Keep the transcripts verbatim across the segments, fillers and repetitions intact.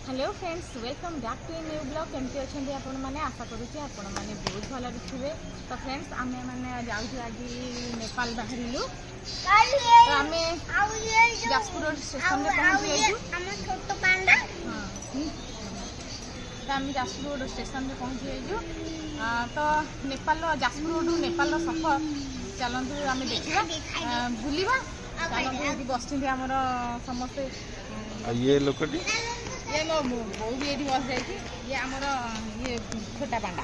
Hello friends, welcome back to a new blog. केमती अच्छा आपण मैंने आशा करुँचे आपण मैंने बहुत भल थे। तो फ्रेंड्स आम मैंने जाऊँ आज नेपाल बाहर तो आम जाजपुर रोड स्टेशन में पहुँची हाँ तो आम जाजपुर रोड स्टेशन में पहुँची तो नेपाल जाजपुर रोड नेपाल सफर चलतु आम देखा बुलवा चलतु बस आमर समस्ते ये लोकटी ये मो बो भी ये बस जाइए ये आमर ये छोटा पांडा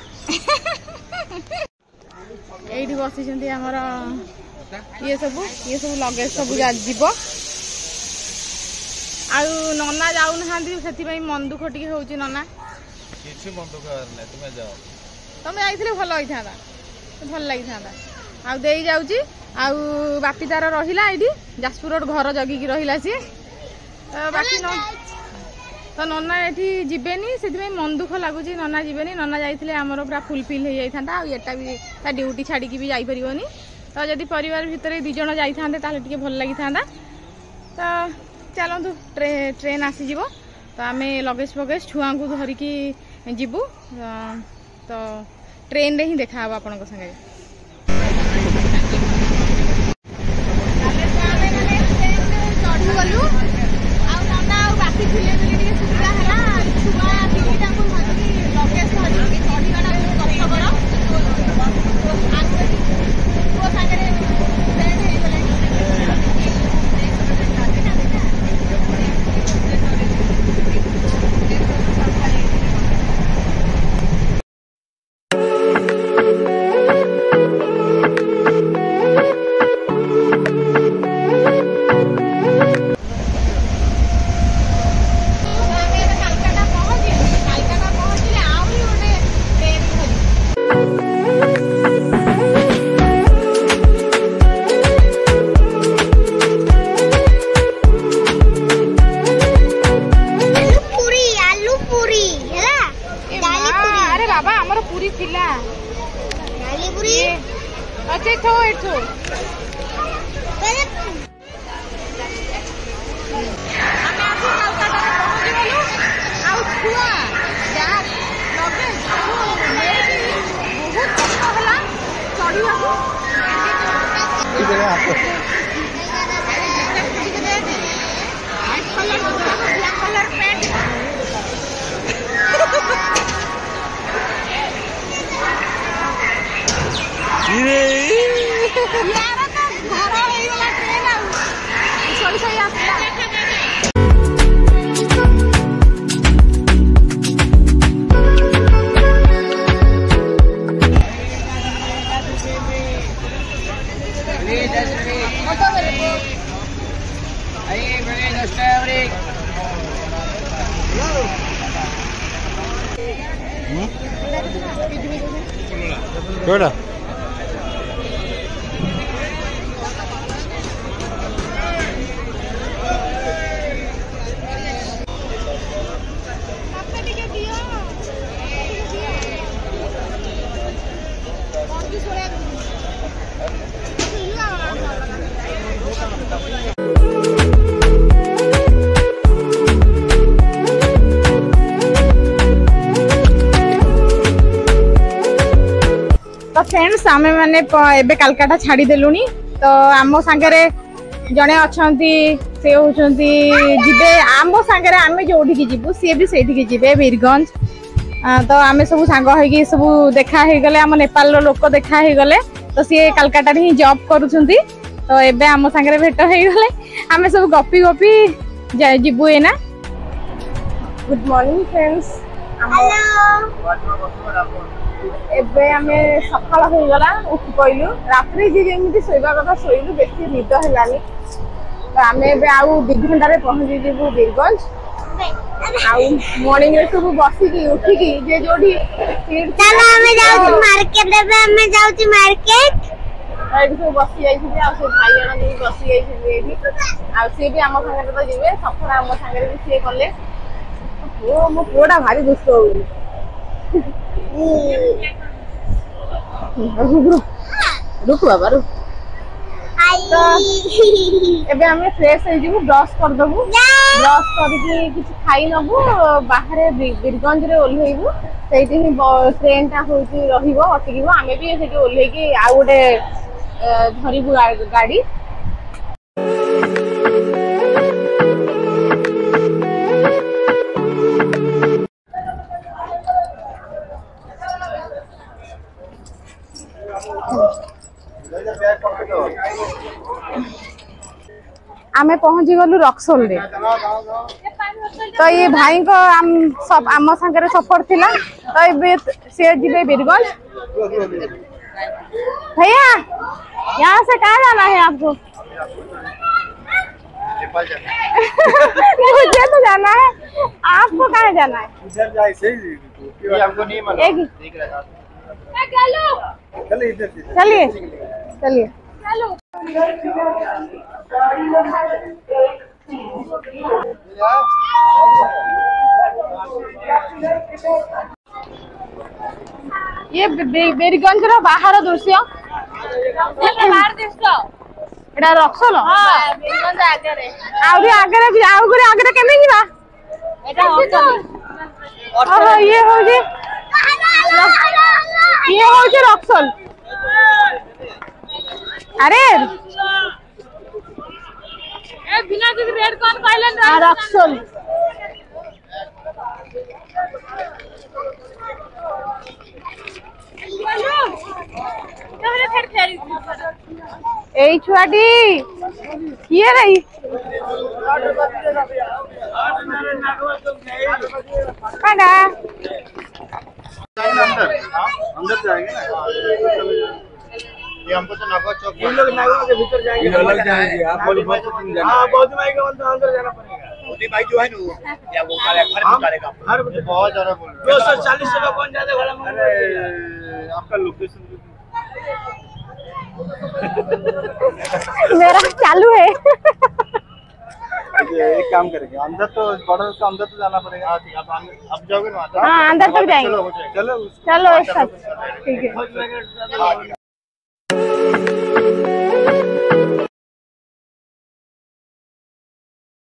ये बसी आमर ये सब ये सब लगेज सब जीव आ नना जाऊ ना से मन दुख टी हो नना किसी मन दुख तुम्हें जाओ तुम आई भल होता भल लगी था आउ दे जाऊँगी आउ बापी तार रहा ये जाजपुर रोड घर जगिकी रहा सी बाकी न तो नना ये जीवेनि से मन दुख लगुच नना जीवेनि नना जाइए आमर पूरा फुलफिल हो जाता एटा भी ता ड्यूटी छाड़ी भी जापरिवनी तो जदि परिवार भितर दिज जाते टे भल लगी था तो चलतु ट्रे, ट्रेन आसीज तो आम लगेज फगेज छुआ को धरिकी जीवु तो ट्रेन रे ही देखा आपण संगे चढ़ीगलु बाकी झिले झिले सुविधा है छुआ लगेज धरिकी चढ़ीगला Kau तो फ्रेंड्स आम मैंने एबे कलकाता छाड़ी देलुनी तो आम सांगरे जड़े अच्छा से होती जीवे आम सांगरे आम जो जीवु सी भी से जीवे वीरगंज तो आम सब सांग हो सब देखा गले आम नेपाल लोक देखा गले तो सी कलकाता ही जॉब करुँच तो एबे आम सांगरे भेट हो गले आम सब गपी गपी जीवु एना। गुड मॉर्निंग फ्रेंड्स एबे आमे सकाळ हो गला उठ पइलु रात्रि जे जेमिति सोइबा कथा सोइलु बेसी निद हेलानी तो आमे एबे आउ दो घंटा रे पहुंची जेबु वीरगंज आउ मॉर्निंग रे सब बसी की उठी की जे जोठी चलो आमे जाउ मार्केट एबे आमे जाउ मार्केट एबे सब बसी जाई छी आ से भाई जन जे बसी जाई छी एबी आ से भी हम संगे तो जिवे सफर हम संगे भी से करले ओ मो पोडा भारी दुष्ट होई रुक रुक बाबा रुक तो एबे हमें फ्रेश हो जीवु ब्रश कर दबु ब्रश करके किछ खाई नबु बाहर बीरगंज रे ओल्हेबु सेठी ही ट्रेन टा होची रहिबो अटकिबो आमे भी सेठी ओल्हे की आ गोटे धरिबु गाड़ी आमे पहुंची गलु रक्सोल रे तो ये भाई को आम सब आम संगे सफर थिला तो ये से जिबे बीरगंज भैया यहाँ से कहाँ जाना है आपको नेपाल जाना मुझे तो जाना है आपको कहाँ जाना है इधर जाए सही ये हमको नहीं मालूम देख रहा चलिए इधर चलिए चलिए चलो ये बेरीगंज रो बाहर दृश्य बाहर दृश्य एटा रक्सोल हां बेरीगंज आगे रे आउरी आगे रे आउरी आगे रे केने जीवा एटा ओहो ये हो जे ये हो जे रक्सोल अरे ए बिना जी रेड कौन कहलन रक्सोल এই ছুয়াটি কিয়ে রে কানা अंदर अंदर जाएंगे ना ये हमको तो नागवा चौक ये लोग नागवा के भीतर जाएंगे ये लोग जाएंगे आप बोली बहुत तुम जाना हां बहुत भाई के अंदर जाना पड़ेगा मोदी भाई जो है ना या वो काले घर में करेगा हर बहुत ज्यादा बोल रहे दो सौ चालीस रुपए कौन ज्यादा भाड़ा मांग रहा है आपका लोकेशन मेरा चालू है एक काम करेंगे अंदर तो बॉर्डर का अंदर तो जाना पड़ेगा हाँ ठीक है अब जाओगे ना हाँ अंदर तक जाएंगे चलो चलो एक साथ ठीक है